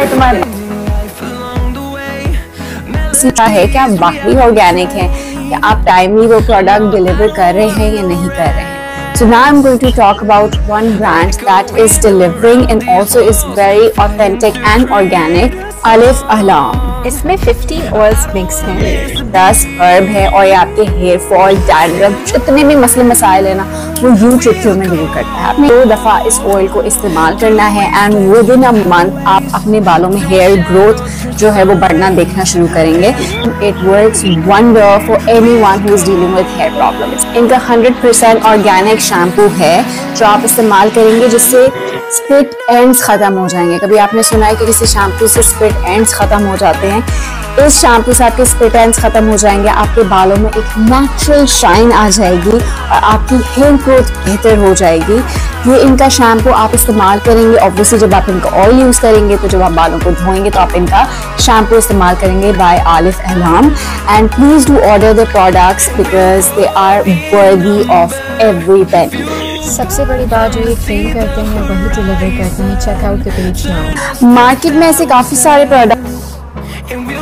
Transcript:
है तुम्हारे है कि आप वाकई ऑर्गेनिक हैं, कि आप टाइमली वो प्रोडक्ट डिलीवर कर रहे हैं या नहीं कर रहे हैं। So now I'm going to talk about one brand that is delivering and also is very authentic and organic, Alif Ahlam। इसमें 15 ऑयल्स मिक्स हैं, 10 हर्ब है और ये आपके हेयर फॉल, डैंड्रफ, जितने भी मसले मसाइल है ना वो यू चुटकियों में दूर करता है। आपने 2 दफ़ा इस ऑयल को इस्तेमाल करना है and within a month आप अपने बालों में हेयर ग्रोथ जो है वो बढ़ना देखना शुरू करेंगे। It works wonder for anyone who is dealing with hair problems. इनका 100% ऑर्गेनिक शैम्पू है जो आप इस्तेमाल करेंगे जिससे स्प्लिट एंड्स खत्म हो जाएंगे। कभी आपने सुना है कि किसी शैम्पू से स्प्लिट एंड्स खत्म हो जाते हैं? इस शैम्पू से आपके स्प्लिट एंड्स खत्म हो जाएंगे, आपके बालों में एक नेचुरल शाइन आ जाएगी और आपकी हेयर ग्रोथ बेहतर हो जाएगी। ये इनका शैम्पू आप इस्तेमाल करेंगे, ऑब्वियसली जब आप इनका ऑयल यूज करेंगे तो जब आप बालों को धोएंगे तो आप इनका शैम्पू इस्तेमाल करेंगे by Alif Ahlam. And please do order the products because they are worthy of every penny. सबसे बड़ी बात जो ये क्लेम करते हैं वही डिलीवर करते हैं। Check out the page now. Market में ऐसे काफी सारे प्रोडक्ट